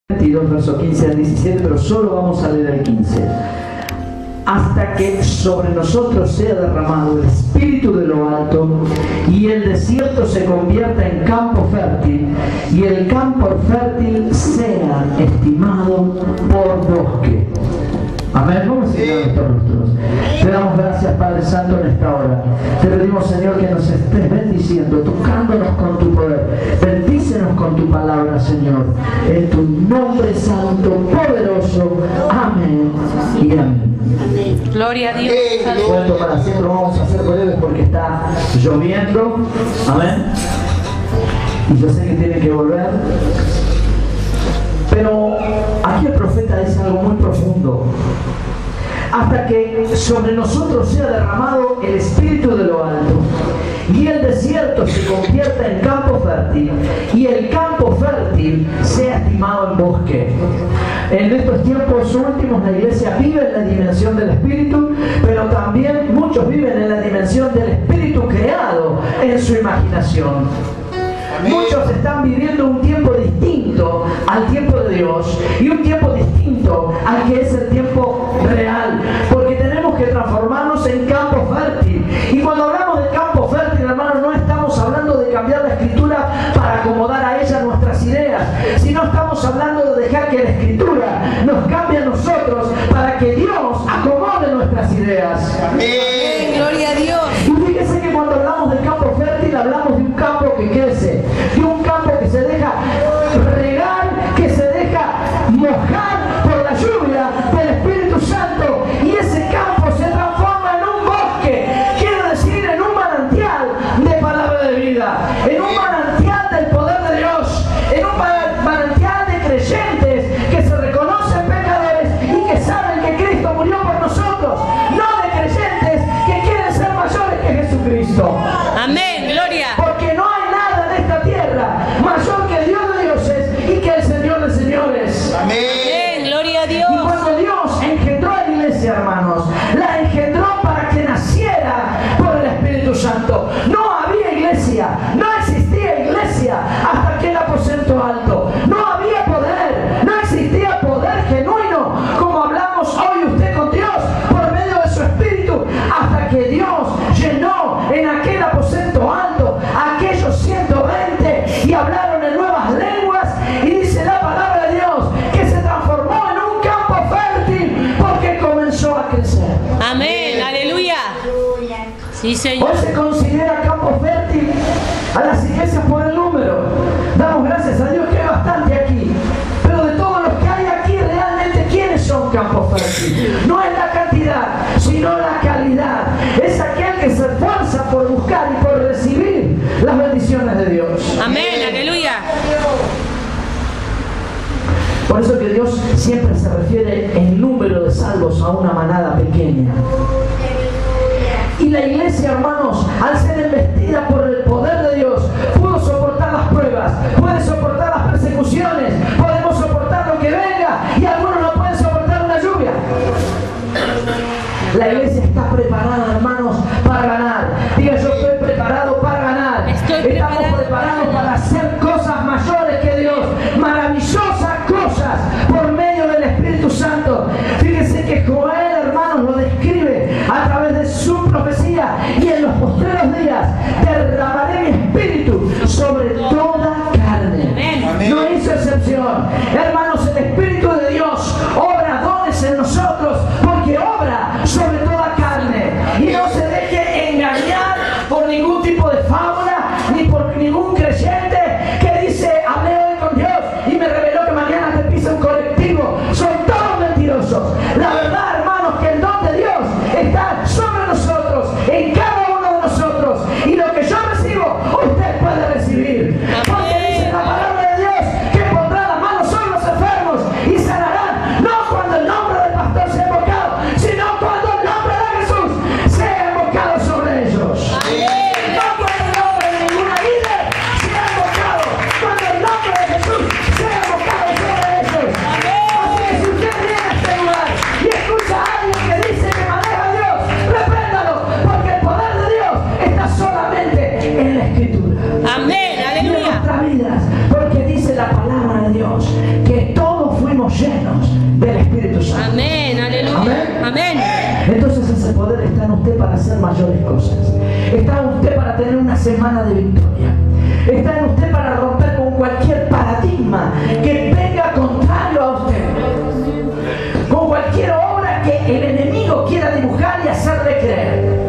22, verso 15 al 17, pero solo vamos a leer el 15. Hasta que sobre nosotros sea derramado el Espíritu de lo alto y el desierto se convierta en campo fértil y el campo fértil sea estimado por bosque. Amén. Vamos a cerrar nuestros rostros. Te damos gracias, Padre Santo, en esta hora. Te pedimos, Señor, que nos estés bendiciendo, tocándonos con tu poder. Bendícenos con tu palabra, Señor. En tu nombre santo, poderoso. Amén y amén. Gloria a Dios. Cuento para siempre, vamos a hacer breves porque está lloviendo. Amén. Y yo sé que tiene que volver. Pero aquí el profeta dice algo muy profundo. Hasta que sobre nosotros sea derramado el Espíritu de lo alto y el desierto se convierta en campo fértil y el campo fértil sea estimado en bosque. En estos tiempos últimos la iglesia vive en la dimensión del Espíritu, pero también muchos viven en la dimensión del Espíritu creado en su imaginación. Muchos están viviendo un tiempo distinto al tiempo de Dios y un tiempo distinto al que es el tiempo real, porque tenemos que transformarnos en campo fértil. Y cuando hablamos de campo fértil, hermanos, no estamos hablando de cambiar la escritura para acomodar a ella nuestras ideas, sino estamos hablando de dejar que la escritura nos cambie a nosotros para que Dios acomode nuestras ideas. Amén. Gloria a Dios. Y fíjese que cuando hablamos de campo fértil, hablamos de un campo que crece, de un campo que se deja regar, que se deja mojar por la lluvia del Espíritu Santo, y ese campo se transforma en un bosque, quiere decir en un manantial de palabra de vida, en un manantial del poder de Dios, en un manantial de creyentes que se reconocen pecadores y que saben que Cristo murió por nosotros, no de creyentes que quieren ser mayores que Jesucristo. Amén. Gloria. Porque no hay nada en esta tierra mayor que Dios de dioses y que el Señor de señores. Amén. Gloria a Dios. Y cuando Dios engendró a la iglesia, hermanos, la engendró para que naciera por el Espíritu Santo. No había iglesia, no existía iglesia hasta aquel aposento alto. No había poder, no existía poder genuino, como hablamos hoy usted con Dios por medio de su Espíritu, hasta que Dios llenó en aquel aposento alto a aquellos 120 y hablaron en nuevas lenguas, y dice la palabra de Dios que se transformó en un campo fértil porque comenzó a crecer. Amén. Aleluya. Sí, Señor. Hoy se considera campo fértil a las iglesias por el número. Damos gracias a Dios que hay bastante aquí, pero de todos los que hay aquí, realmente ¿quiénes son campo fértil? No es la cantidad, sino la calidad. Es aquel que se esfuerza por buscar y por recibir las bendiciones de Dios. Amén. Aleluya. Por eso que Dios siempre se refiere en número de salvos a una manada pequeña. Y la iglesia, hermanos, al ser embestida por el poder de Dios, pudo soportar las pruebas, puede soportar las persecuciones, podemos soportar lo que venga, y algunos no pueden soportar una lluvia. La iglesia está preparada, hermanos, para ganar. Diga, yo estoy preparado para ganar. Estamos preparados para hacer cosas mayores que Dios, maravillosas cosas por medio del Espíritu Santo. Fíjense que Joel, hermanos, lo describe a través de su profecía: y en los postreros días derramaré mi espíritu sobre toda carne. No hizo excepción. Hermanos, el Espíritu de Dios obra dones en nosotros porque obra sobre toda carne. Y no se deje engañar por ningún tipo de fábula ni por ningún creyente que dice: hablé hoy con Dios y me reveló que mañana te pisa un colectivo. Son todos mentirosos. La verdad, hermanos, que el don de Dios está sobre nosotros, en cada uno de nosotros, y lo que yo recibo, usted puede recibir. Porque dice la palabra de Dios que pondrá las manos sobre los enfermos seamos llenos del Espíritu Santo. Amén, aleluya. Amén. Amén. Entonces ese poder está en usted para hacer mayores cosas. Está en usted para tener una semana de victoria. Está en usted para romper con cualquier paradigma que venga contrario a usted. Con cualquier obra que el enemigo quiera dibujar y hacerle creer.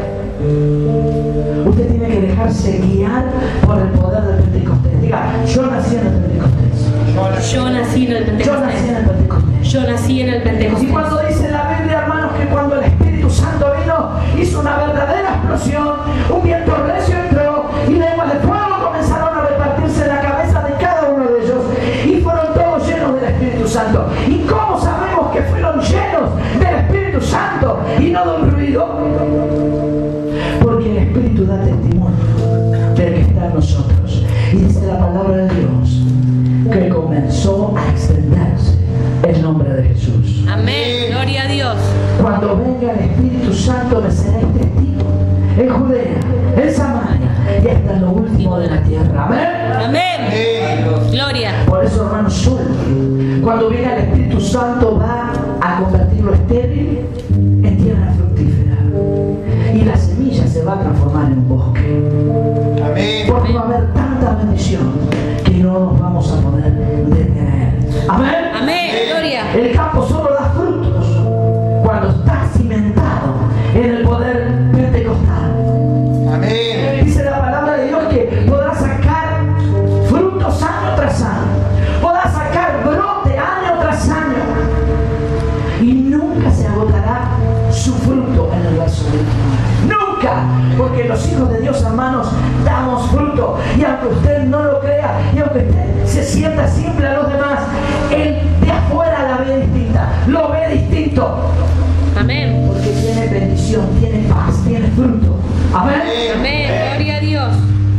Usted tiene que dejarse guiar por el poder del Pentecostés. Diga, yo nací en el Pentecostés. Yo nací en el Yo Pentecostés. nací en el Pentecostés. Yo nací en el Y Pentecostés. cuando dice la Biblia, hermanos, que cuando el Espíritu Santo vino, hizo una verdadera explosión, un viento recio entró y lenguas de fuego comenzaron a repartirse en la cabeza de cada uno de ellos y fueron todos llenos del Espíritu Santo. ¿Y cómo sabemos que fueron llenos del Espíritu Santo y no de un ruido? Porque el Espíritu da testimonio del que está en nosotros. Y dice la palabra de Dios que comenzó a extenderse el nombre de Jesús. Amén, gloria a Dios. Cuando venga el Espíritu Santo me seréis testigo en Judea, en Samaria y hasta lo último de la tierra. Amén. Amén. Gloria. Por eso, hermanos, solo cuando venga el Espíritu Santo va a convertir lo estéril en tierra fructífera y la semilla se va a transformar en un bosque. Amén. Porque va a haber tanta bendición que no nos vamos a poder detener. Amén. Amén, gloria. El campo solo da frutos cuando está cimentado en el poder pentecostal. Amén. Dice la palabra de Dios que podrá sacar frutos año tras año, podrá sacar brote año tras año y nunca se agotará su fruto en el verso 29. Nunca, porque los hijos de Dios, hermanos, damos fruto. Y aunque usted no lo crea, y aunque usted se sienta siempre a los demás, él de afuera la ve distinta, lo ve distinto. Amén. Porque tiene bendición, tiene paz, tiene fruto. Amén. Amén, gloria a Dios.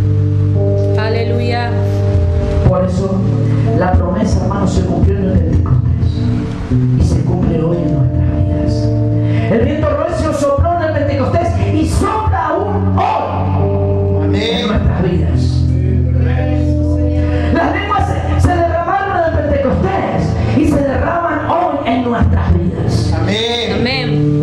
Aleluya. Por eso la promesa, hermanos, se cumplió en el Pentecostés y se cumple hoy en nuestras vidas. El viento recio sopló en el Pentecostés y sopla aún hoy en nuestras vidas. Las lenguas se derramaron en el Pentecostés y se derraman hoy en nuestras vidas. Amén. Amén.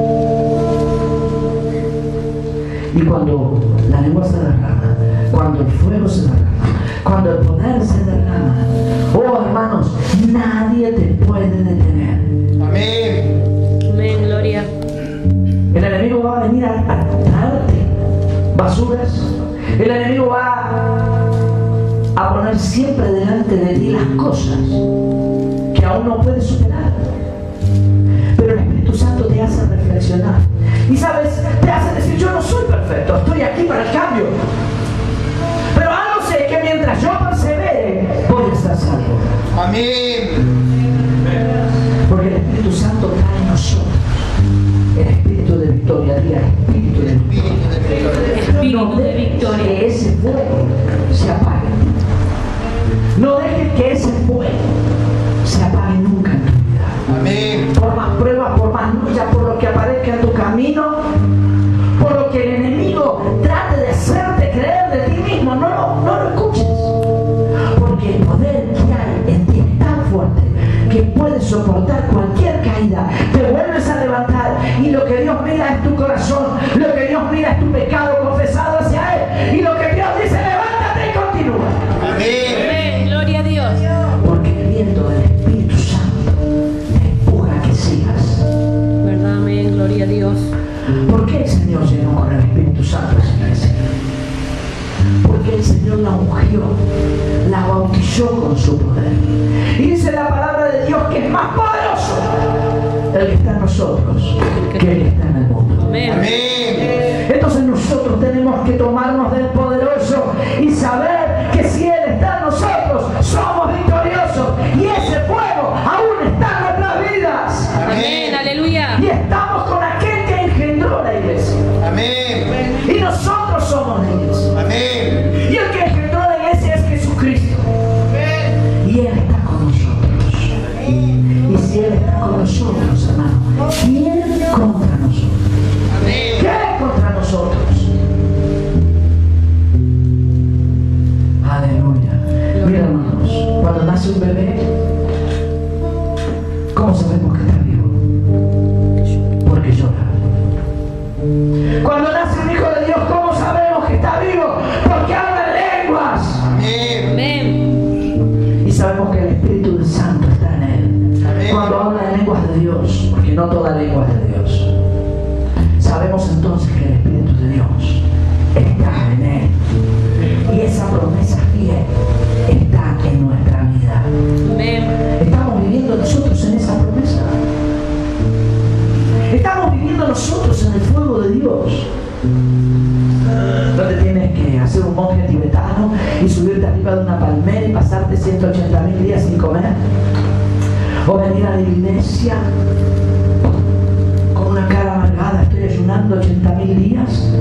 Y cuando la lengua se derrama, cuando el fuego se derrama, cuando el poder se derrama, oh hermanos, nadie te puede detener. Amén. Amén, gloria. El enemigo va a venir a traerte basuras. El enemigo va a poner siempre delante de ti las cosas que aún no puedes superar. Pero el Espíritu Santo te hace reflexionar. Y sabes, te hace decir, yo no soy perfecto, estoy aquí para el cambio. Pero algo sé, que mientras yo persevere, voy a estar salvo. Amén. Porque el Espíritu Santo trae en nosotros el espíritu de victoria. Diga, espíritu de victoria. Espíritu de victoria. Que ese fuego se apague. No dejes que ese fuego se apague nunca en tu vida. Amén. Por más pruebas, por más lucha, por lo que aparezca en tu camino, por lo que el enemigo trate de hacerte creer de ti mismo, no lo escuches. Porque el poder que hay en ti es tan fuerte que puedes soportar cualquier caída. Te vuelves a levantar y lo que Dios mira es tu corazón, lo que Dios mira es tu pecado confesado hacia Él. Y lo que Dios dice, levántate y continúa. Amén. Amén, gloria a Dios. Porque el viento del Espíritu Santo te empuja a que sigas. ¿Verdad? Amén, gloria a Dios. ¿Por qué el Señor llenó con el Espíritu Santo a esa iglesia? Porque el Señor la ungió, la bautizó con su poder. Y dice la palabra de Dios que es más poderoso el que está en nosotros que el que está en el mundo. Amén. Amén. Entonces nosotros tenemos que tomarnos del poderoso y saber que si Él está en nosotros, somos victoriosos. Y ese fuego aún está en nuestras vidas. Amén, aleluya. Y estamos con aquel que engendró la iglesia. Amén. Y nosotros somos la iglesia. Amén. Y el que engendró la iglesia es Jesucristo. Y Él está con nosotros. Y si Él está con nosotros, hermano, ¿quién contra nosotros? Amén. ¿Quién contra nosotros? Aleluya. Mira, hermanos, cuando nace un bebé, ¿Cómo sabemos que está vivo? Porque llora. Cuando nace un hijo de Dios, ¿cómo sabemos que está vivo? Porque habla en lenguas. Amén. Y sabemos que el Espíritu del Santo está en él. Cuando habla en lenguas de Dios, porque no toda lengua es de Dios, sabemos entonces que el Espíritu de Dios está en él. Y esa promesa fiel está en nuestra vida. Amén. Estamos viviendo nosotros en esa promesa. Estamos viviendo nosotros en el fuego de Dios. No te tienes que hacer un monje tibetano y subirte arriba de una palmera y pasarte 180.000 días sin comer. O venir a la iglesia con una cara amargada, estoy ayunando 80.000 días.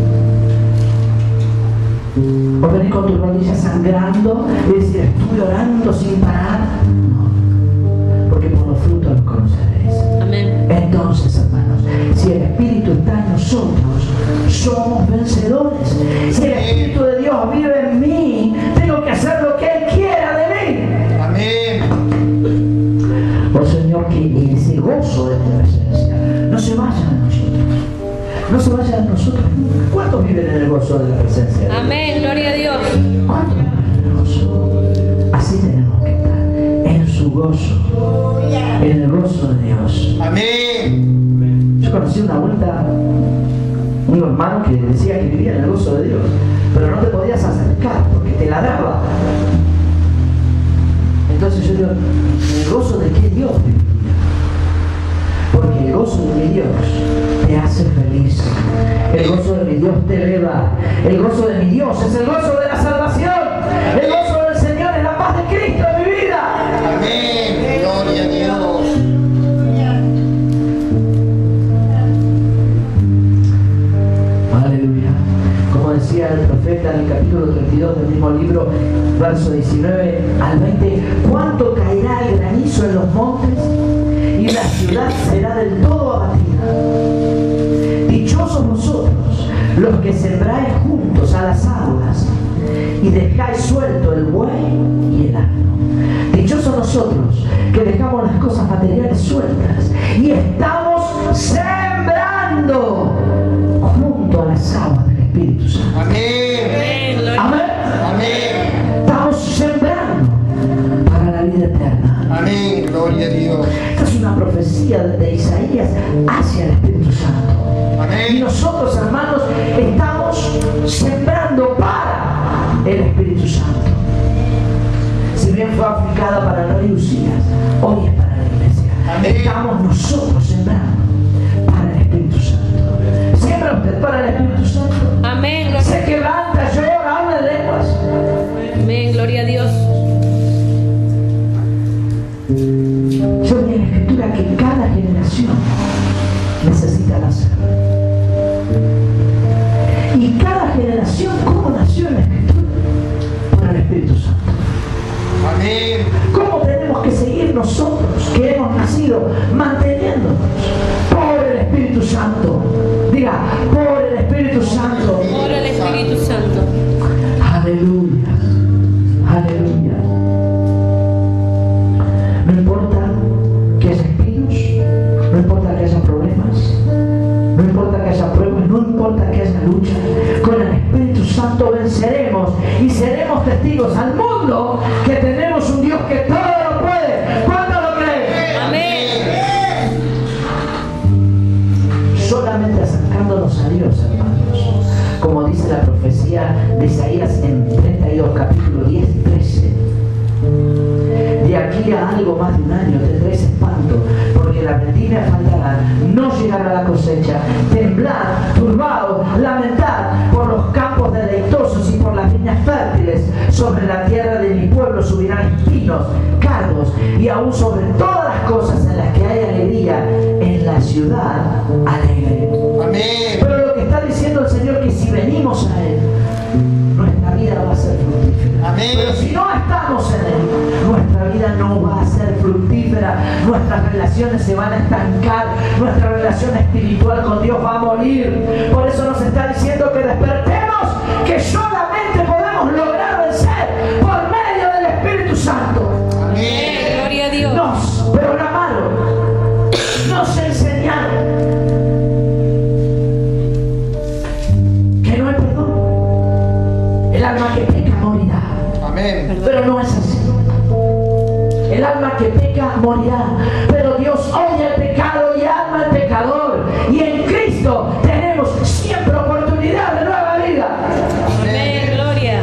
O venir con tus rodillas sangrando y decir, estuve orando sin parar. No, porque por los frutos los conoceréis. Amén. Entonces, hermanos, si el Espíritu está en nosotros, somos vencedores. Si el Espíritu de Dios vive en mí, tengo que hacer lo que Él quiera de mí. Amén. Oh Señor, que ese gozo de tu presencia no se vaya de nosotros. No se vaya de nosotros nunca. ¿Cuántos viven en el gozo de la presencia de Dios? Amén. Gloria a Dios. ¿Cuántos viven en el gozo? Así tenemos que estar, en su gozo, en el gozo de Dios. Amén. Yo conocí una vuelta un hermano que decía que vivía en el gozo de Dios, pero no te podías acercar porque te ladraba. Entonces yo digo, ¿en el gozo de qué Dios vivía? Porque el gozo de mi Dios te hace feliz. El gozo de mi Dios te eleva. El gozo de mi Dios es el gozo de la salvación. El gozo del Señor es la paz de Cristo en mi vida. Amén. Gloria a Dios. Aleluya. Como decía el profeta en el capítulo 32 del mismo libro, verso 19 al 20, ¿cuánto caerá el granizo en los montes? Y la ciudad será del todo abatida. Dichosos vosotros, los que sembráis juntos a las aguas y dejáis suelto el buey y el asno. Dichosos nosotros, que dejamos las cosas materiales sueltas y estamos sembrando junto a las aguas del Espíritu Santo. Amén. Amén. Amén. Estamos sembrando para la vida eterna. Amén. Gloria a Dios. Esta es una profecía de Isaías hacia el Espíritu Santo. Y Amén. nosotros, hermanos, estamos sembrando para el Espíritu Santo. Si bien fue aplicada para el rey Usías, hoy es para la iglesia. Amén. Estamos nosotros sembrando para el Espíritu Santo. ¿Siembra usted para el Espíritu Santo? Amén. Gloria Se quebranta, llora, habla en lenguas. Amén. Gloria a Dios. Yo vi en la Escritura que cada generación necesita nacer. Y cada generación, ¿cómo nació en la Escritura? Por el Espíritu Santo. Amén. ¿Cómo tenemos que seguir nosotros que hemos nacido manteniéndonos? Por el Espíritu Santo. Diga, por el Espíritu Santo. Por el Espíritu Santo. Aleluya. Aleluya. No importa que haya espinos, no importa que haya problemas, no importa que haya pruebas, no importa que haya lucha, con el Espíritu Santo venceremos y seremos testigos al mundo que tenemos un Dios que todo lo puede. ¿Cuánto lo creen? Amén. Solamente acercándonos a Dios, hermanos, como dice la profecía de Isaías en 32, capítulo 10 y 13. De aquí a algo más de un año tendréis espanto, porque la vendimia faltará, no llegará la cosecha. Temblad, turbaos, lamentad por los campos deleitosos y por las viñas fértiles. Sobre la tierra de mi pueblo subirán espinos, cardos, y aún sobre todas las cosas en las que hay alegría, en la ciudad alegre. Amén. Pero lo que está diciendo el Señor, que si venimos a Él, nuestra vida va a ser fructífera. Amén. Pero si no estamos en Él, nuestra vida no va a ser fructífera. Nuestras relaciones se van a estancar. Nuestra relación espiritual con Dios va a morir. Por eso nos está diciendo que despertemos, que solamente podemos lograr vencer por medio del Espíritu Santo. Amén. Gloria a Dios. Nos programaron que peca morirá. Pero Dios odia el pecado y ama al pecador. Y en Cristo tenemos siempre oportunidad de nueva vida. Amén, gloria.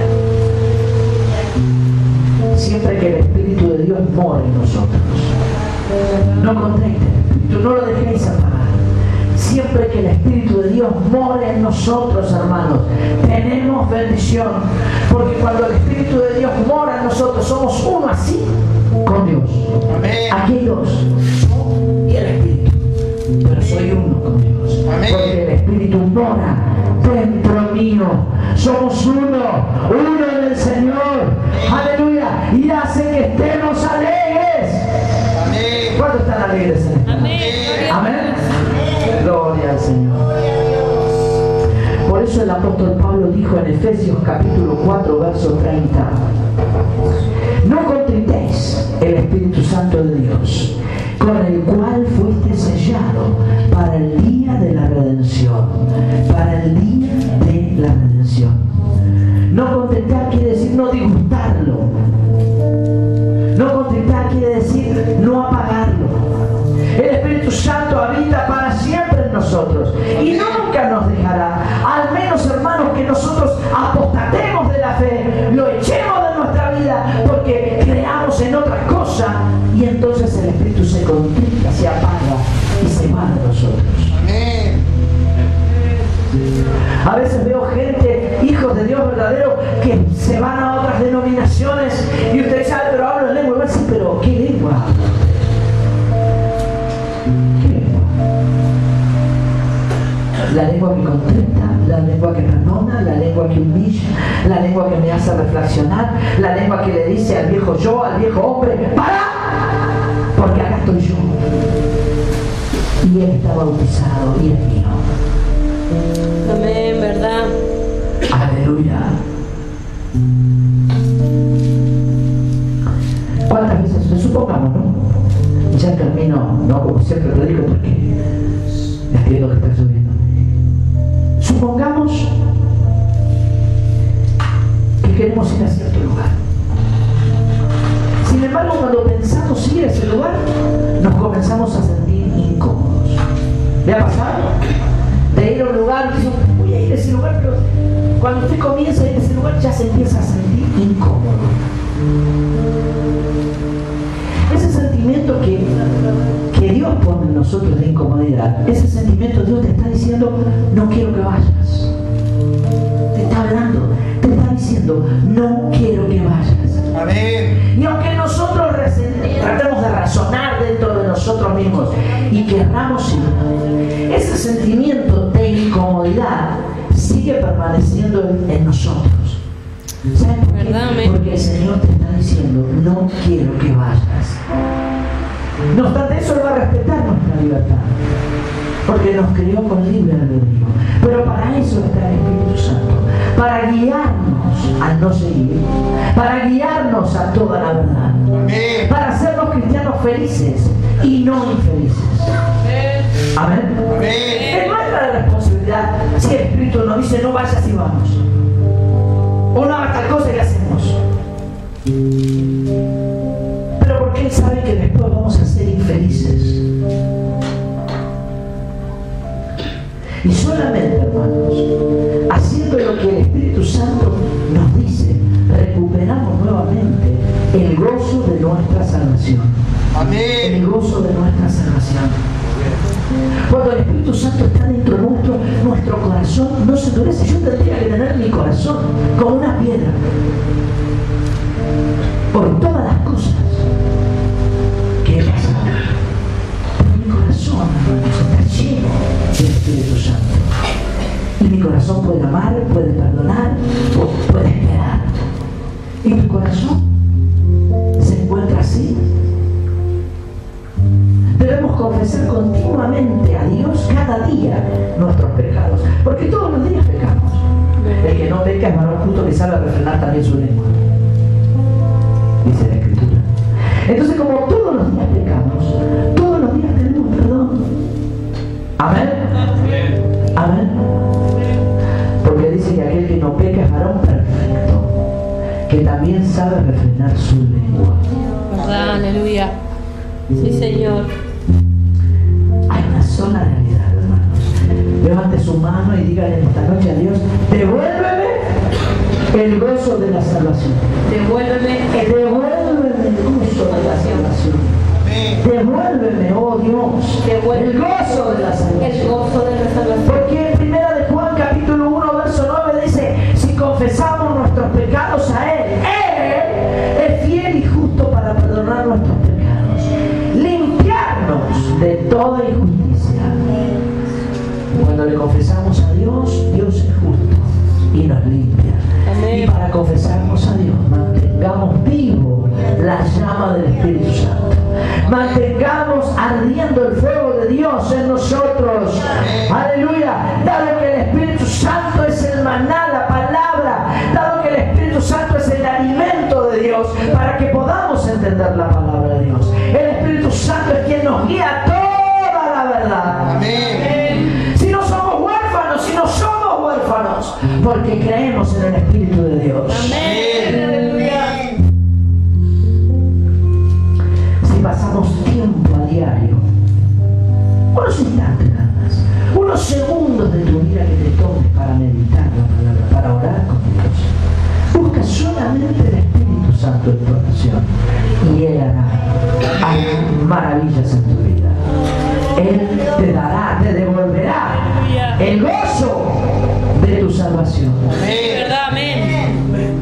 Siempre que el Espíritu de Dios mora en nosotros. No conteste el Espíritu, no lo dejéis apagar. Siempre que el Espíritu de Dios mora en nosotros, hermanos, tenemos bendición. Porque cuando el Espíritu de Dios mora en nosotros, somos uno así con Dios. Amén. Aquí hay dos, yo y el Espíritu. Pero soy uno con Dios. Amén. Porque el Espíritu mora dentro mío. Somos uno en el Señor. Aleluya. Y hace que estemos alegres. Amén. ¿Cuántos están alegres en esto? Amén, gloria. Amén. Gloria al Señor. Por eso el apóstol Pablo dijo en Efesios capítulo 4, verso 30: no contritéis el Espíritu Santo de Dios, con el cual fuiste sellado para el día de la redención. Para el día de la redención. No contritar quiere decir no disgustarlo. No contritar quiere decir no apagarlo. El Espíritu Santo habita para siempre en nosotros y nunca nos dejará. Al menos, hermanos, que nosotros apostatemos de la fe, lo echemos de nuestra vida porque creamos en otra cosa, y entonces el Espíritu se contrita, se apaga y se va de nosotros. Amén. A veces veo gente, hijos de Dios verdadero, que se van a otras denominaciones y usted sabe, pero hablo en lengua. Y va a decir, pero ¿qué lengua? ¿Qué lengua? La lengua que contrita, la lengua que perdona, la lengua que humilla, la lengua que me hace reflexionar, la lengua que le dice al viejo yo, al viejo hombre, ¡para! Porque acá estoy yo. Y él está bautizado y es mío. Amén, ¿verdad? Aleluya. ¿Cuántas veces? Supongamos, ¿no? Ya termino, no como siempre lo digo porque entiendo que está subiendo. Supongamos que queremos ir a cierto lugar. Sin embargo, cuando pensamos ir a ese lugar, nos comenzamos a sentir incómodos. ¿Le ha pasado? De ir a un lugar, y dice, voy a ir a ese lugar, pero cuando usted comienza a ir a ese lugar ya se empieza a sentir incómodo. Ese sentimiento que Dios pone en nosotros de incomodidad, ese sentimiento Dios te está diciendo, no quiero que vayas. Te está hablando, te está diciendo, no quiero que vayas. Amén. Y aunque nosotros tratemos de razonar dentro de nosotros mismos y querramos ir, ese sentimiento de incomodidad sigue permaneciendo en nosotros. ¿Sabes por qué? ¿Verdad? Porque el Señor te está diciendo, no quiero que vayas. No obstante eso, Él va a respetar nuestra libertad, porque nos creó con libre albedrío. Pero para eso está el Espíritu Santo, para guiarnos al no seguir, para guiarnos a toda la verdad, Amén. para hacernos cristianos felices y no infelices. Amén. Amén. Es nuestra responsabilidad si el Espíritu nos dice no vayas y vamos, o no hagas tal cosa y hacemos. Pero porque Él sabe que después vamos a ser infelices. Y solamente, hermanos, haciendo lo que el Espíritu Santo nos dice, recuperamos nuevamente el gozo de nuestra salvación. Amén. El gozo de nuestra salvación. Cuando el Espíritu Santo está dentro nuestro, nuestro corazón no se endurece. Yo tendría que tener mi corazón como una piedra por todas las cosas que he pasado. Pero mi corazón, hermanos, está lleno del Espíritu Santo. Y mi corazón puede amar, puede perdonar, puede esperar. Y mi corazón se encuentra así. Debemos confesar continuamente a Dios cada día nuestros pecados, porque todos los días pecamos. El que no peca es varón justo, que sabe refrenar también su lengua, dice la Escritura. Entonces, como todos los días pecamos, todos los días tenemos perdón. Amén. Amén. Porque dice que aquel que no peca es varón perfecto, que también sabe refrenar su lengua. ¿Verdad? Aleluya. Sí, Señor. Hay una sola realidad, hermanos. Levante su mano y dígale esta noche a Dios: devuélveme el gozo de la salvación. Devuélveme el gozo de la salvación. Devuélveme, oh Dios, el gozo de la salvación. El gozo de la salvación. Porque en 1 de Juan capítulo 1 verso 9 dice: si confesamos nuestros pecados a Él es fiel y justo para perdonar nuestros pecados, limpiarnos de toda injusticia. Cuando le confesamos a Dios, Dios es justo y nos limpia. Amén. Y para confesarnos a Dios, mantengamos vivo la llama del Espíritu Santo. Mantengamos ardiendo el fuego de Dios en nosotros. Aleluya. Dado que el Espíritu Santo es el maná, la palabra, dado que el Espíritu Santo es el alimento de Dios, para que podamos entender la palabra de Dios. El Espíritu Santo es quien nos guía a toda la verdad. Amén. Si no somos huérfanos, si no somos huérfanos, porque creemos en el Espíritu de Dios. Amén. Aleluya. Si pasamos tiempo a diario, unos instantes nada más, unos segundos de tu vida que te tomes para meditar la palabra, para orar con Dios, busca solamente el Espíritu Santo en tu oración y Él hará maravillas en tu vida. Él te dará, te devolverá el gozo de tu salvación. ¿Verdad? Amén.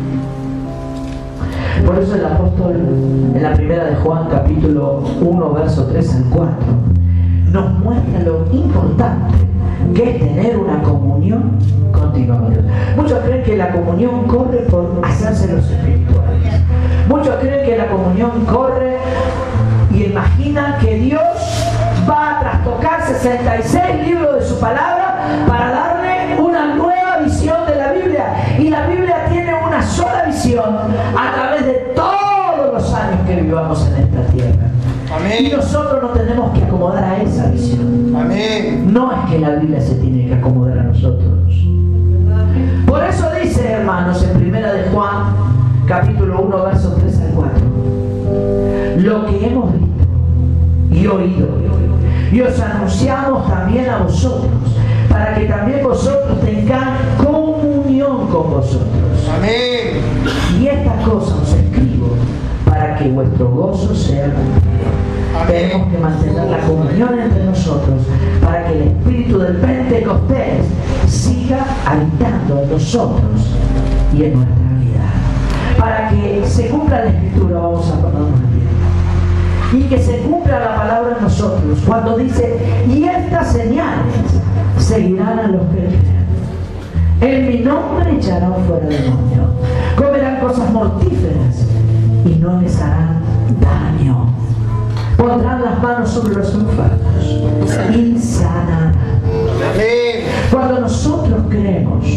Por eso el apóstol en la primera de Juan capítulo 1 verso 3 al 4 nos muestra lo importante que es tener una comunión continua con Dios. Muchos creen que la comunión corre por hacerse los espirituales. Muchos creen que la comunión corre y imaginan que Dios va a trastocar 66 libros de su palabra para darle una nueva visión de la Biblia. Y la Biblia tiene una sola visión a través de todos los años que vivamos en esta tierra. Amén. Y nosotros nos tenemos que acomodar a esa visión. Amén. No es que la Biblia se tiene que acomodar a nosotros. Por eso dice, hermanos, en 1 de Juan capítulo 1 versos 3 al 4: lo que hemos visto y oído y os anunciamos también a vosotros, para que también vosotros tengáis comunión con vosotros. Amén. Y estas cosas os escribo para que vuestro gozo sea cumplido. Tenemos que mantener la comunión entre nosotros para que el espíritu del Pentecostés siga habitando en nosotros y en nuestra vida. Para que se cumpla la Escritura, vamos a ponernos de pie. Y que se cumpla la palabra en nosotros cuando dice: y estas señales seguirán a los que creen. En mi nombre echarán fuera demonios, comerán cosas mortíferas y no les harán daño. Pondrán las manos sobre los enfermos y sanarán. Amén. Cuando nosotros creemos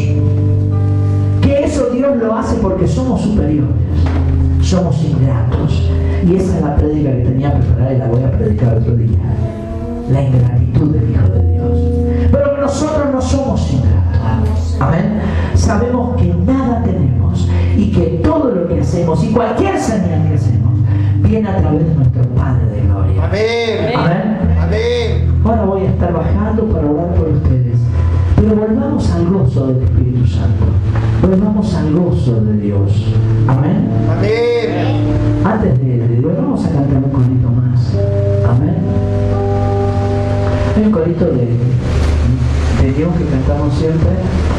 que eso Dios lo hace porque somos superiores, somos ingratos. Y esa es la prédica que tenía preparada y la voy a predicar otro día. La ingratitud del Hijo de Dios. Pero que nosotros no somos ingratos. Amén. Sabemos que nada tenemos y que todo lo que hacemos y cualquier señal que hacemos viene a través de nuestro Padre de Gloria. Amén. Amén. Amén. Ahora voy a estar bajando para orar por ustedes. Pero volvamos al gozo del Espíritu Santo. Volvamos al gozo de Dios. Amén. Amén. Antes de Dios, vamos a cantar un corito más. Amén. Hay un corito de Dios que cantamos siempre,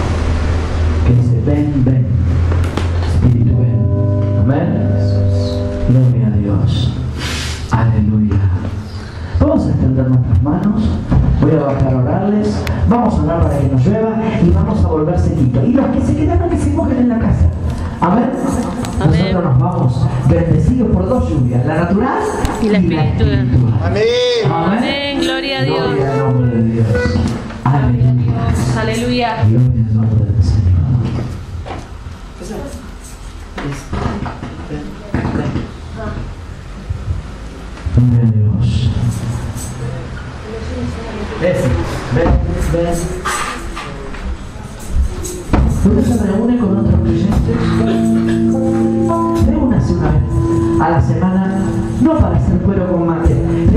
que dice: ven, ven, Espíritu, ven. Amén. Gloria a Dios. Aleluya. Vamos a extender nuestras manos. Voy a bajar a orarles. Vamos a orar para que nos llueva y vamos a volver sequito. Y los que se quedaron, que se mojen en la casa. Amén. Amén. Nosotros nos vamos bendecidos por dos lluvias: la natural Y la espiritual. Amén. Amén. Gloria a Dios. Gloria al nombre de Dios. Aleluya. Aleluya. Gloria al nombre del Señor. Gloria a Dios. Ven. Usted se reúne con otros creyentes. Reúnase una vez a la semana, no para hacer cuero con mate,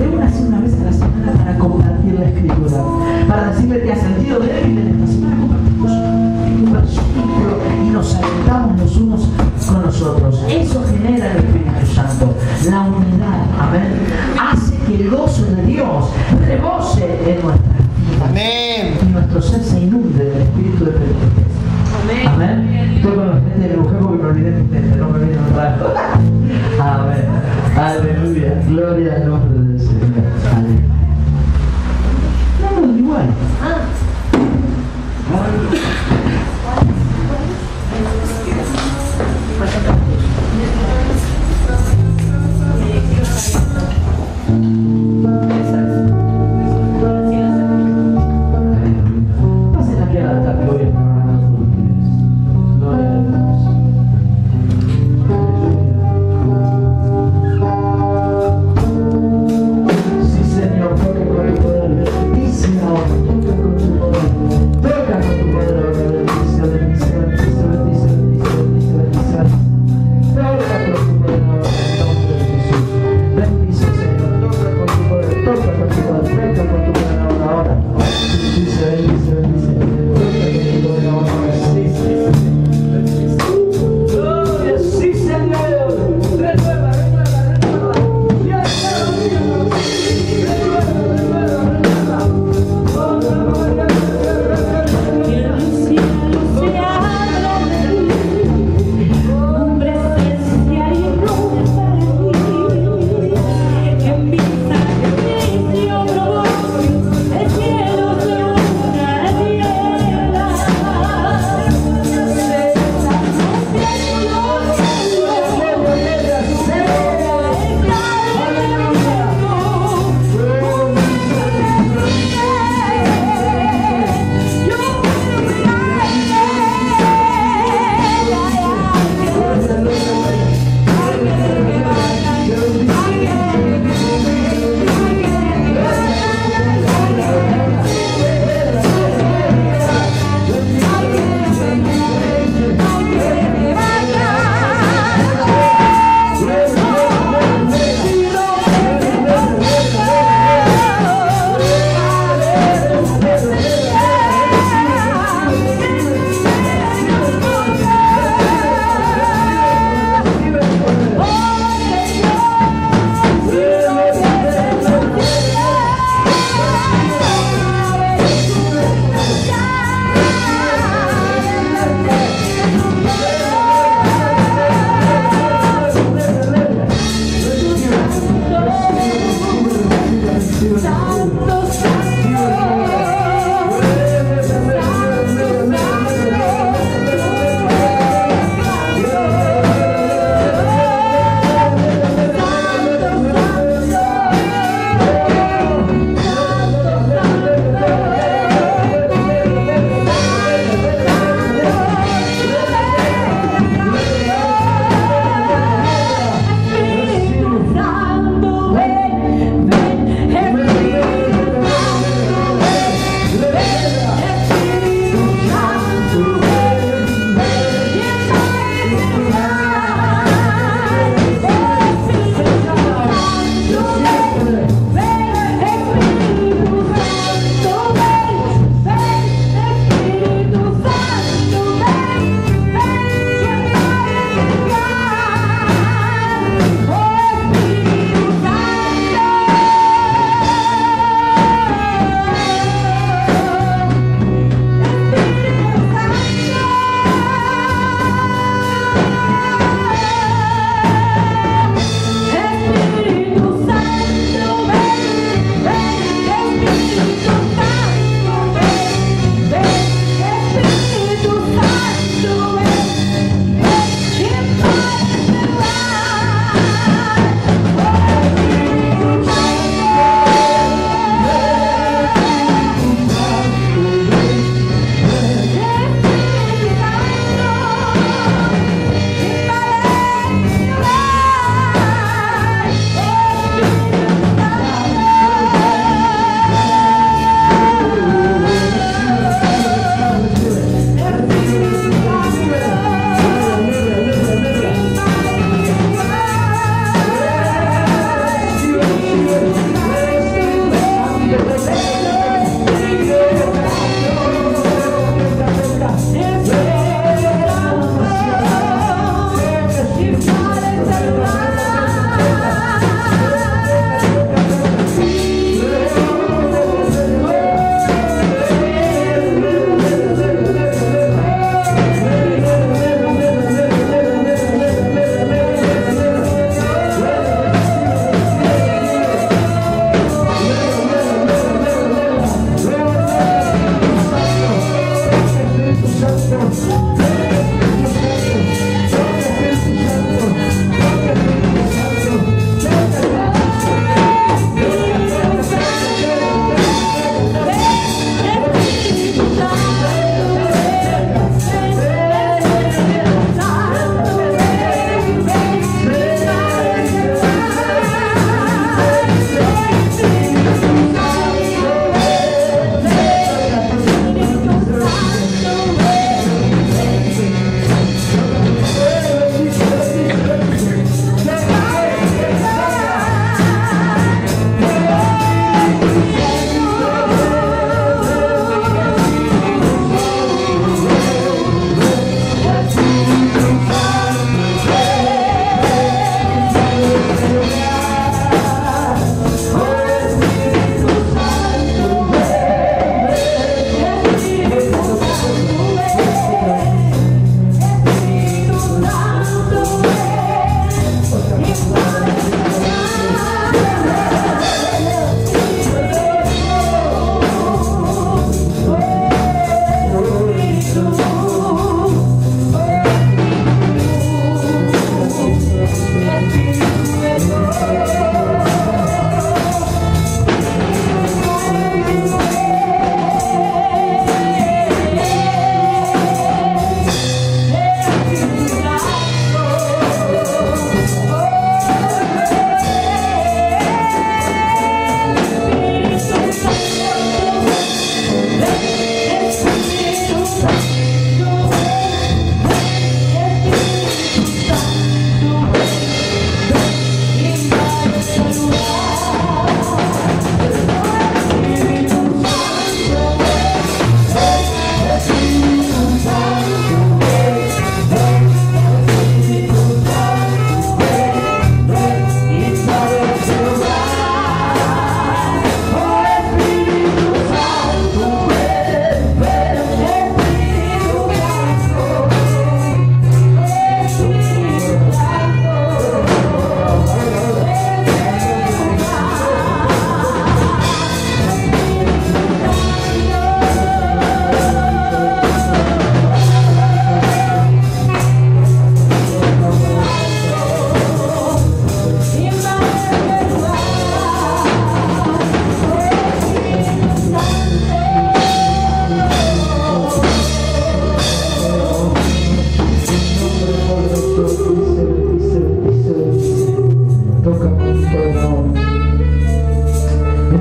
la unidad, amén, hace que el gozo de Dios rebose en nuestras vidas. Amén. Y nuestro ser se inunde del espíritu de Pentecostés. Amén. Estoy con los gente de mujer porque me olvidé mi mente, no me viene un rato. Amén. Aleluya. Gloria al nombre del Señor. Aleluya. No, igual. Pasen aquí al altar que voy a estar orando por ustedes. Gloria a Dios. Aleluya.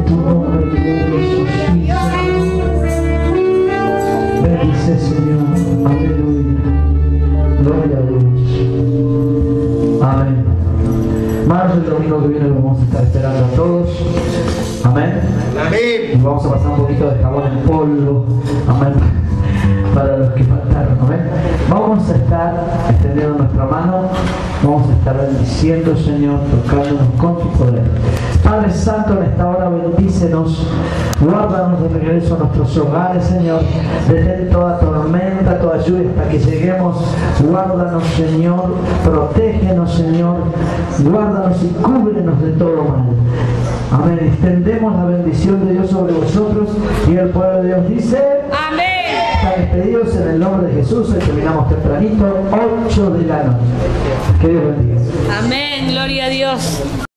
tu nombre glorioso, sí, Señor. Bendice, Señor. Aleluya. Gloria a Dios. Amén. Más el domingo que viene lo vamos a estar esperando a todos. Amén. Amén. Y vamos a pasar un poquito de jabón en polvo. Amén. Para los que faltaron. Amén. Vamos a estar extendiendo nuestra mano. Vamos a estar bendiciendo, Señor, tocándonos con tu poder. Padre Santo, en esta hora bendícenos. Guárdanos de regreso a nuestros hogares, Señor. Detén toda tormenta, toda lluvia hasta que lleguemos. Guárdanos, Señor. Protégenos, Señor. Guárdanos y cúbrenos de todo mal. Amén. Extendemos la bendición de Dios sobre vosotros y el pueblo de Dios dice: Amén. Están despedidos en el nombre de Jesús. Hoy terminamos tempranito, 8 de la noche. Que Dios bendiga. Amén. Gloria a Dios.